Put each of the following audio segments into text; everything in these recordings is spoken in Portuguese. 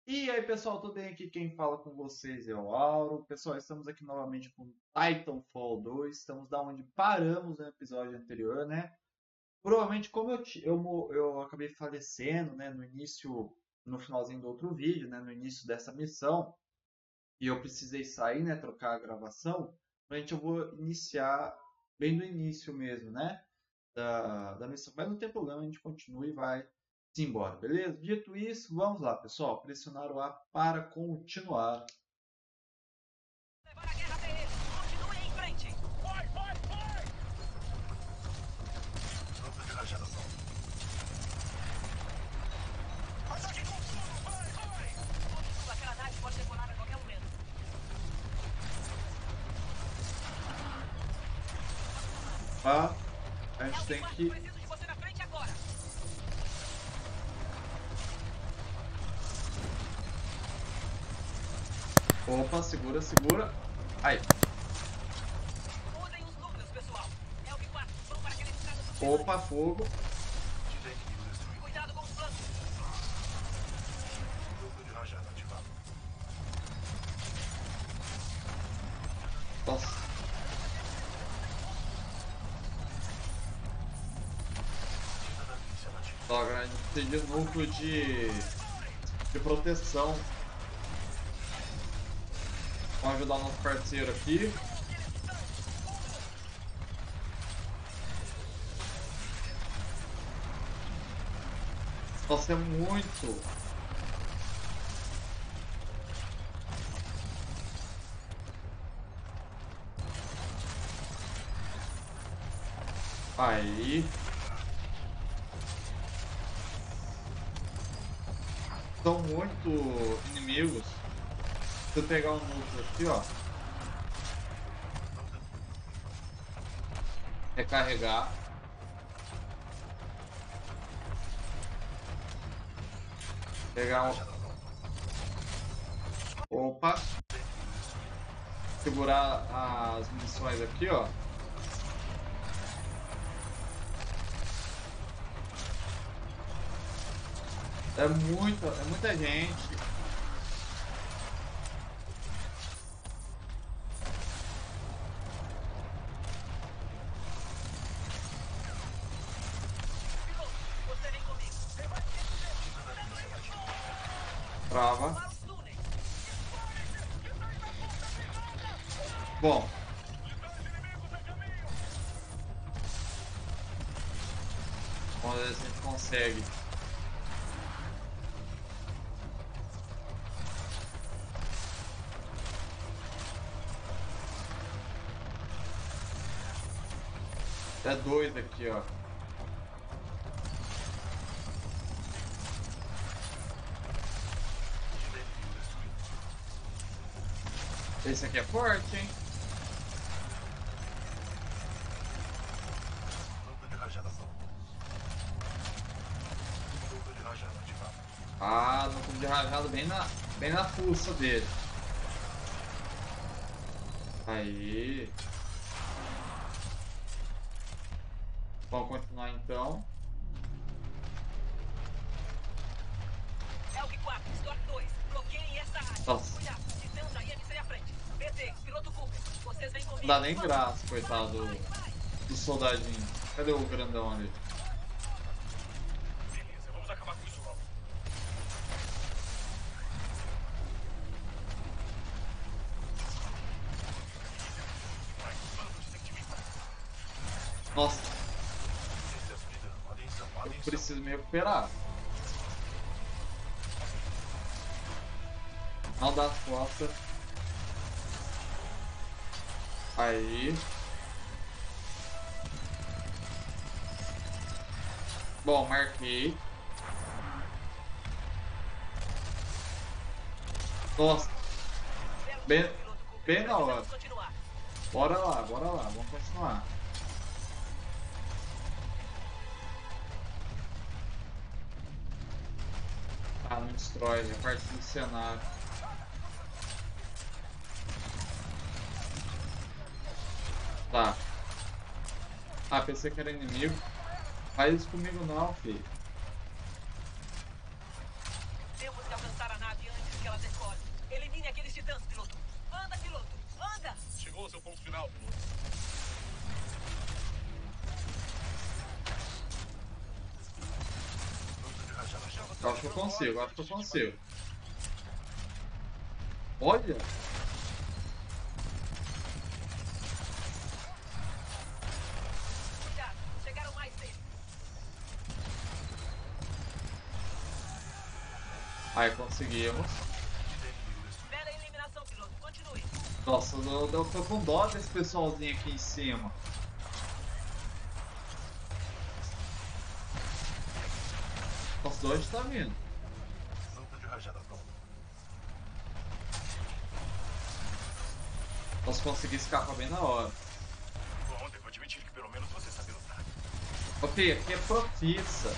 E aí, pessoal, tudo bem? Aqui quem fala com vocês é o Auro. Pessoal, estamos aqui novamente com Titanfall 2. Estamos da onde paramos no episódio anterior, né? Provavelmente, como eu acabei falecendo, né, no início, no finalzinho do outro vídeo, né, no início dessa missão, e eu precisei sair, né, trocar a gravação, provavelmente eu vou iniciar bem do início mesmo, né, da missão. Mas não tem problema, a gente continua e vai embora, beleza? Dito isso, vamos lá, pessoal. Pressionar o A para continuar. Levar a guerra até eles. Continue em frente. Vai, vai, vai! Tropa de rajadação. Ataque com tudo, vai, vai! Aquela nave pode decolar a qualquer momento. Tá? A gente tem que... Preciso de você na frente agora. Opa, segura, segura. Aí. Usem os núcleos, pessoal. É o que passa. Vão para aquele estado do Opa, fogo. Tive inimigo destruído. Cuidado com os planos. Grupo de rajada ativado. Nossa. Tira da míssia nativa. Droga, a gente precisa de núcleo de proteção. Vamos ajudar o nosso parceiro aqui. Nossa, é muito. Aí. São muito inimigos. Se eu pegar um núcleo aqui, ó. Recarregar. Pegar um... Opa. Segurar as munições aqui, ó. É muita gente. Piloto, você vem comigo. Tira da míssia nativa. Trava. Para os túneis. Bom. Vamos ver se a gente consegue. É dois aqui, ó. Tive inimigo destruído. Esse aqui é forte, hein? Grupo de rajadação. Grupo de rajada ativado. Ah, no clube de rajado bem na fuça dele. Aí. Vamos continuar então. É o que 4, Storm 2. Bloqueiem essa área. Nossa. Cuidado, Titãs aí à frente. BT, piloto Cooper. Vocês vêm comigo. Não dá nem graça, coitado do soldadinho. Cadê o grandão ali? Beleza, vamos acabar com isso logo. Vai, bando de sentimento. Nossa, Excesso de dano. Atenção, eu atenção. preciso me recuperar. Não dá as costas. Aí. Bom, marquei. Nossa, bem, bem na hora. Precisamos continuar. Bora lá, vamos continuar. Ah, não destrói, é parte do cenário. Tá. Ah, pensei que era inimigo. Faz isso comigo não, filho. Temos que alcançar a nave antes acho que eu consigo, acho que eu consigo. Olha! Cuidado, chegaram mais deles. Aí conseguimos. Bela eliminação, piloto. Continue. Nossa, eu tô com dó desse pessoalzinho aqui em cima. Nossa, de onde tá vindo? Núcleo de rajada pronto. Nossa, consegui escapar bem na hora. Bom, devo admitir que pelo menos você sabe lutar. Ok, aqui é profissa.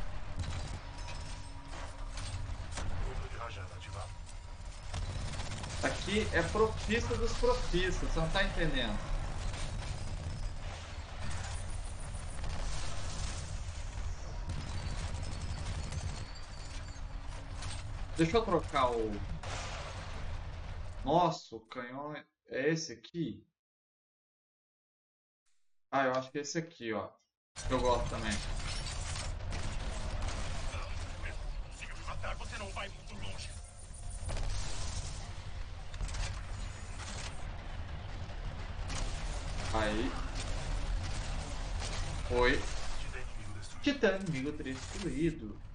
Núcleo de rajada ativado. Aqui é profissa dos profissas, você não tá entendendo. Deixa eu trocar o... Nossa, o canhão é esse aqui? Ah, eu acho que é esse aqui, ó. Eu gosto também. Se eu me matar, você não vai muito longe. Aí. Foi. Titã inimigo destruído. Titã inimigo destruído.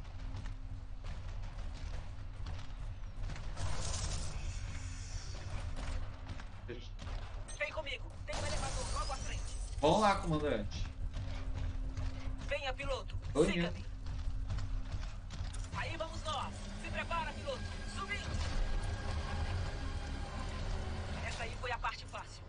Vem comigo. Tem um elevador logo à frente. Vamos lá, comandante. Venha, piloto. Oi, Siga-me. Aí vamos nós. Se prepara, piloto. Subindo. Essa aí foi a parte fácil.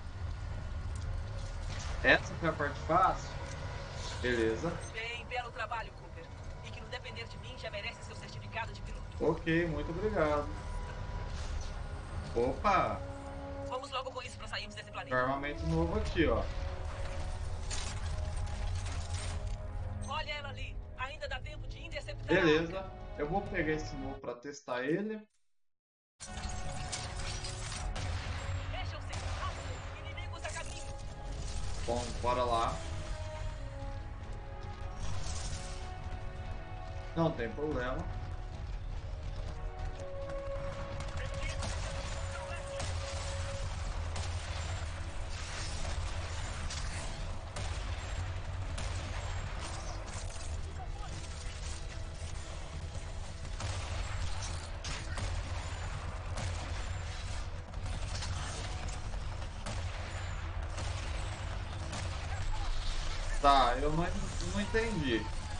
Essa foi a parte fácil. Beleza. Bem, belo trabalho, Cooper. E que no depender de mim já merece seu certificado de piloto. Ok, muito obrigado. Opa! Vamos logo com isso pra sairmos desse planeta. Armamento novo aqui, ó. Olha ela ali. Ainda dá tempo de interceptar. Beleza. Eu vou pegar esse novo pra testar ele. Mexam-se. Rápido. Inimigos a caminho. Bom, bora lá. Não tem problema. Tá, eu não entendi.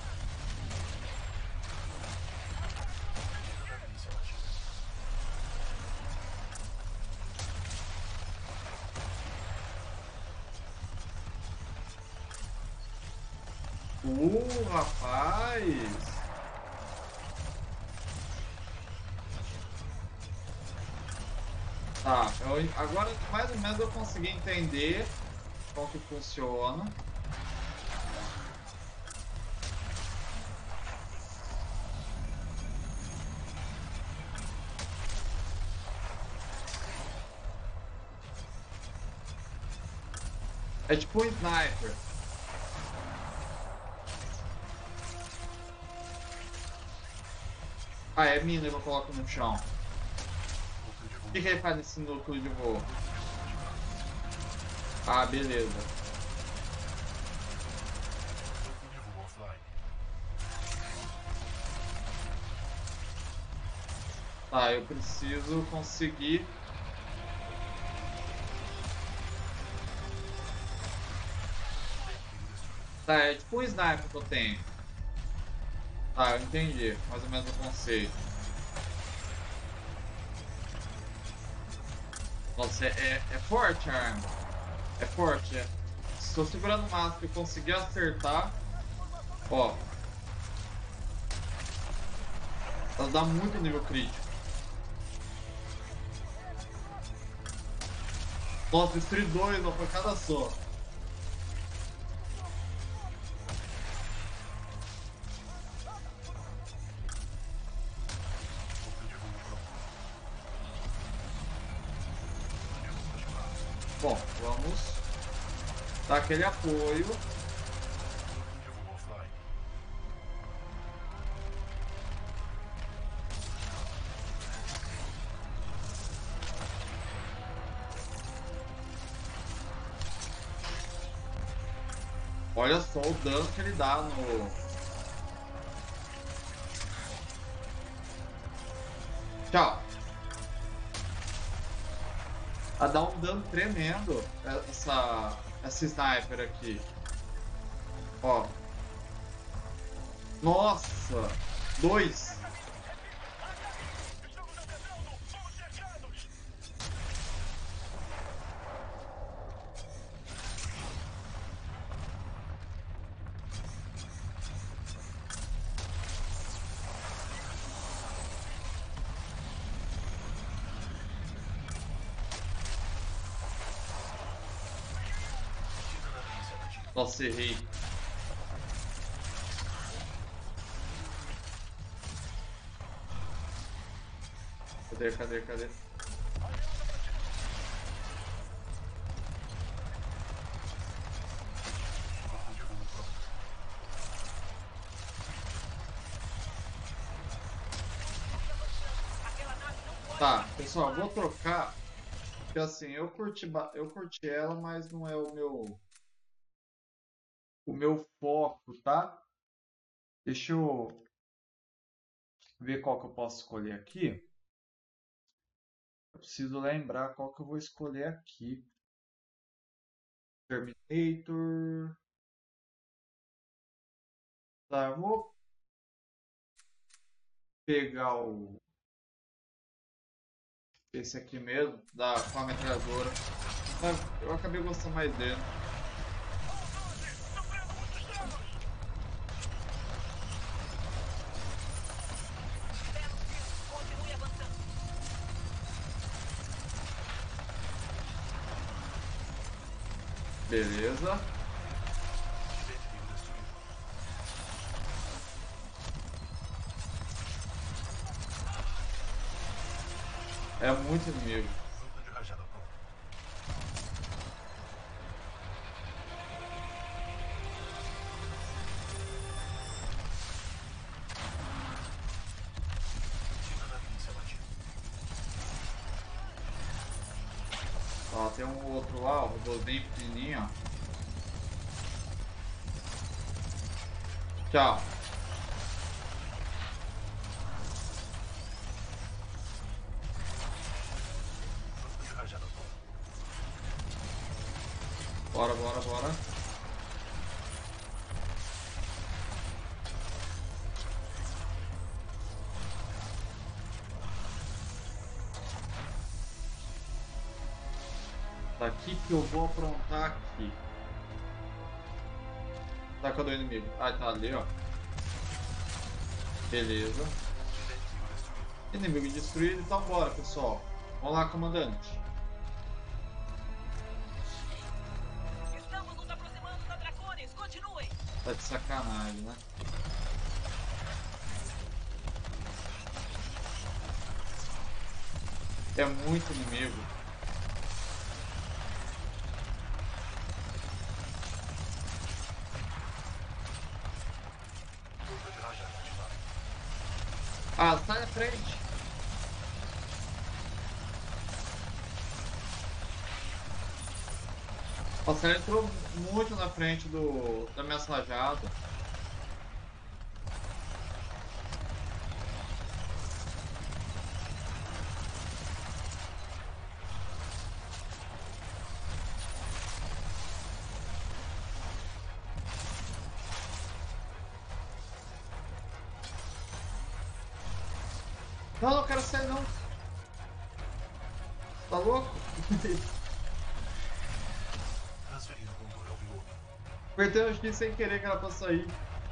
Rapaz! Tá, agora mais ou menos eu consegui entender como que funciona. É tipo um sniper. Ah, é mina que eu coloco no chão. O que ele faz nesse núcleo de voo? Ah, beleza. Núcleo de voo offline. Tá, eu preciso conseguir. Tá, é tipo um sniper que eu tenho. Tá, eu entendi. Mais ou menos o conceito. Nossa, é forte a arma. É forte, é. Estou segurando o máximo e conseguir acertar. Ó. Ela dá muito nível crítico. Nossa, destruí dois, uma facada só. Bom, vamos dar aquele apoio. Núcleo de voo offline. Olha só o dano que ele dá no... Tchau. Ela dá um dano tremendo, essa sniper aqui. Ó. Nossa! 2. Estamos atacando! Somos cercados! Nossa, errei. Cadê? Aquela nave não pode. Tá, pessoal, vou trocar. Porque assim, eu curti ela, mas não é o meu foco, tá? Deixa eu ver qual que eu posso escolher aqui. Eu preciso lembrar qual que eu vou escolher aqui. Terminator. Tá, eu vou pegar esse aqui mesmo, com a metralhadora. Eu acabei gostando mais dele. Continue avançando. Beleza. É muito inimigo. Grupo de rajada pronto. Tira da milícia batida. Ó, tem um outro lá, o robôzinho pequenininho, ó. Tchau. Grupo de rajada pronto. Bora. Daqui que eu vou aprontar aqui. Tá, cadê o inimigo? Ah, tá ali, ó. Beleza. Inimigo destruído, então bora, pessoal. Vamos lá, comandante. Estamos nos aproximando da Dracones. Continuem. Tá de sacanagem, né? É muito inimigo. Grupo de rajada ativado. Ah, sai da frente. Nossa, ele entrou muito na frente da minha rajada. Não quero sair não. Tá louco? Transferindo o controle ao piloto. Apertei o X sem querer que era pra sair.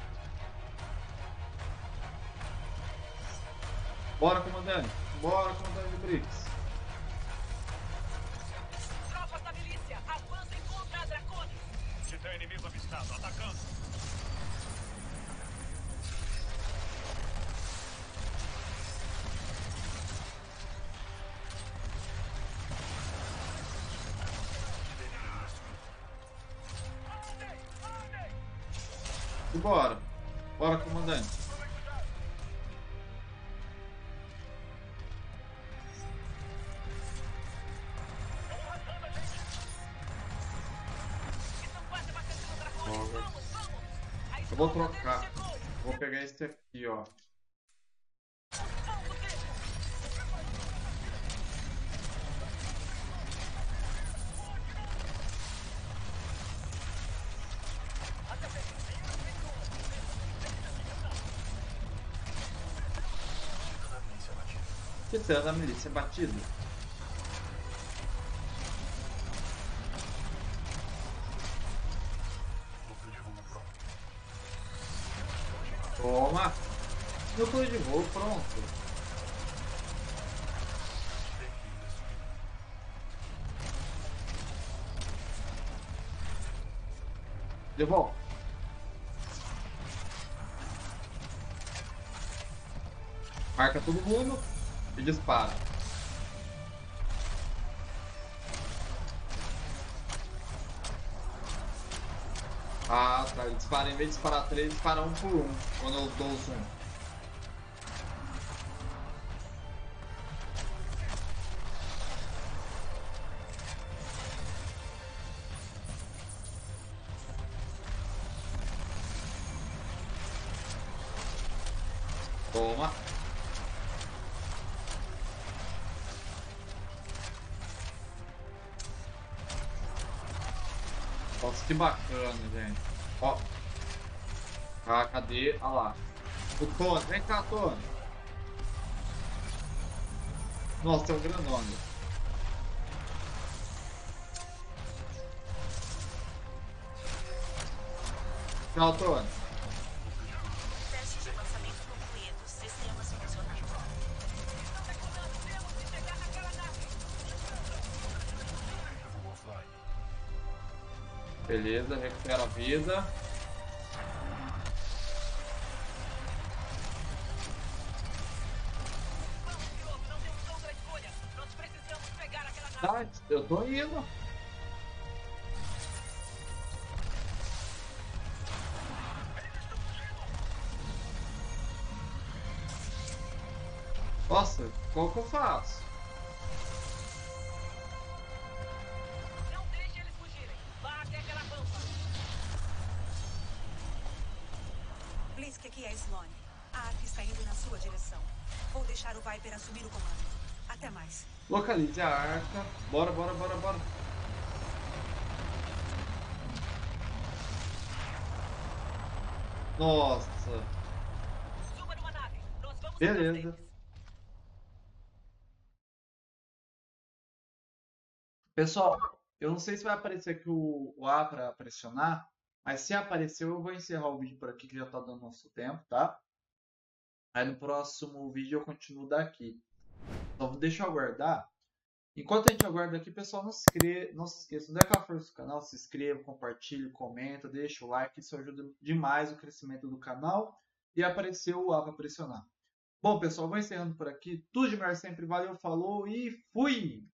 Bora, comandante. Bora, comandante de Briggs. Tropas da milícia, avancem contra a Dracones. Titã inimigo avistado. Atacando. E bora. Bora, comandante. Estão quase batendo no Dracones. Vamos. Eu vou trocar. Vou pegar esse aqui, ó. Que será da milícia batida? Núcleo de voo pronto. Toma! Núcleo de voo pronto. Veículo destruído. Devolve. Marca todo mundo e dispara. Ah, tá. Ele dispara, em vez de disparar 3, dispara 1 por 1. Quando eu dou o zoom. Toma. Nossa, que bacana, gente. Ó. Ah, cadê? Ah lá. O Tony. Vem cá, Tony. Nossa, tem um granome. Tchau, Tony. Testes de lançamento concluídos. Sistemas funcionando. Temos que chegar naquela nave. Voo offline. Beleza, recupera a vida. Vamos, piloto, não temos outra escolha. Nós precisamos pegar aquela nave. Tá, eu tô indo. Nossa, qual que eu faço? Não deixe eles fugirem. Vá até aquela rampa. Blisk, aqui é a Sloane. A ARC está indo na sua direção. Vou deixar o Viper assumir o comando. Até mais. Localize a arca. Bora, bora, bora, bora. Nossa. Suba numa nave. Nós vamos Beleza. atrás deles. Pessoal, eu não sei se vai aparecer aqui o A para pressionar, mas se apareceu, eu vou encerrar o vídeo por aqui, que já tá dando nosso tempo, tá? Aí no próximo vídeo eu continuo daqui. Então deixa eu aguardar. Enquanto a gente aguarda aqui, pessoal, não se esqueça, dê aquela força no canal, se inscreva, compartilhe, comenta, deixa o like, isso ajuda demais o crescimento do canal. E apareceu o A para pressionar. Bom, pessoal, vou encerrando por aqui. Tudo de melhor sempre, valeu, falou e fui!